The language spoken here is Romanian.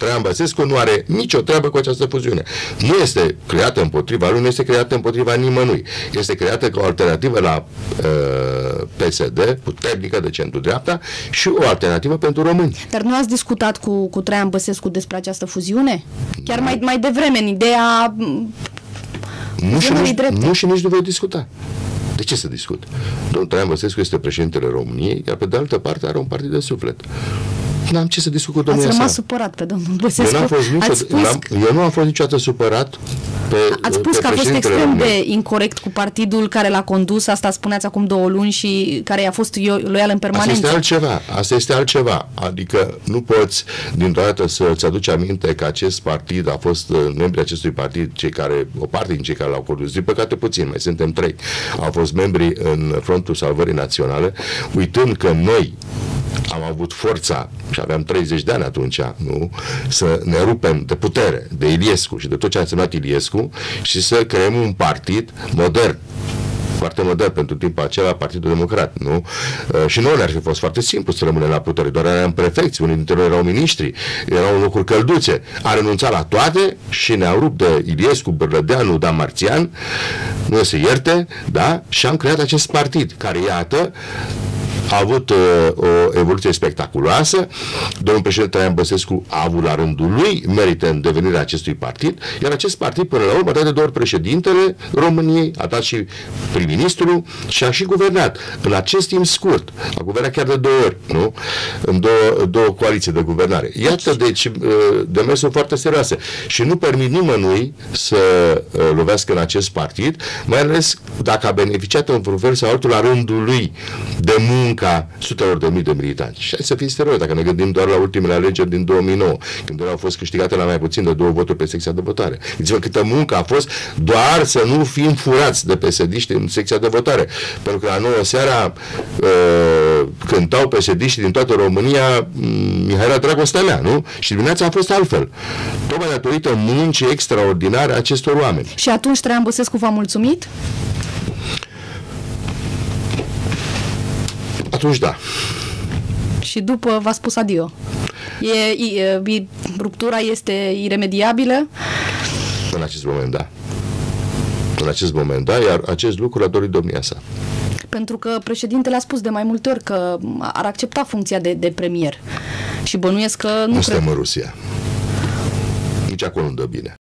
Traian Băsescu nu are nicio treabă cu această fuziune. Nu este creată împotriva lui, nu este creată împotriva nimănui. Este creată ca o alternativă la PSD, puternică de centru-dreapta, și o alternativă pentru români. Dar nu ați discutat cu Traian Băsescu despre această fuziune? Chiar mai devreme, în ideea... Nu și nici nu voi discuta. De ce să discut? Domnul Traian Băsescu este președintele României, iar pe de altă parte are un partid de suflet. N-am ce să discut cu domnul. Ați rămas supărat pe domnul Băsescu. Eu nu am fost niciodată supărat pe Ați spus că a fost extrem de incorect cu partidul care l-a condus, asta spuneați acum 2 luni, și care i-a fost loial în permanență. Asta este altceva. Adică nu poți dintr-o dată să-ți aduci aminte că acest partid a fost, membrii acestui partid, o parte din cei care l-au condus, din păcate puțin, mai suntem 3, au fost membri în Frontul Salvării Naționale, uitând că noi am avut forța, și aveam 30 de ani atunci, nu? Să ne rupem de putere, de Iliescu și de tot ce a însemnat Iliescu, și să creăm un partid modern, foarte modern pentru timpul acela, Partidul Democrat, nu? Și nouă ne-ar fi fost foarte simplu să rămânem la putere, doar eram prefecți, unii dintre noi erau miniștri, erau în locuri călduțe. A renunțat la toate și ne-au rupt de Iliescu, Bărlădeanu, Dan Marțian, nu se ierte, da? Și am creat acest partid, care, iată, a avut o evoluție spectaculoasă. Domnul președinte Traian Băsescu a avut la rândul lui merite în devenirea acestui partid, iar acest partid până la urmă a dat de 2 ori președintele României, a dat și prim-ministru și a și guvernat. În acest timp scurt, a guvernat chiar de 2 ori, nu? În două coaliții de guvernare. Iată, deci, demersuri foarte serioase. Și nu permit nimănui să lovească în acest partid, mai ales dacă a beneficiat în vreun fel sau altul la rândul lui de muncă sutelor de mii de militanți. Și hai să fim serioși, dacă ne gândim doar la ultimele alegeri din 2009, când ele au fost câștigate la mai puțin de 2 voturi pe secția de votare. Gândiți-vă câtă muncă a fost doar să nu fim furați de PSD-ști în secția de votare. Pentru că la 9 seara cântau PSD-ști din toată România Mihaela Dragostea mea, nu? Și dimineața a fost altfel. Tocmai datorită muncii extraordinare a acestor oameni. Și atunci Traian Băsescu v-a mulțumit? Atunci da. Și după v-a spus adio. Ruptura este iremediabilă? În acest moment, da. În acest moment, da, iar acest lucru l-a dorit domnia sa. Pentru că președintele a spus de mai multe ori că ar accepta funcția de premier. Și bănuiesc că nu suntem în Rusia. Nici acolo nu dă bine.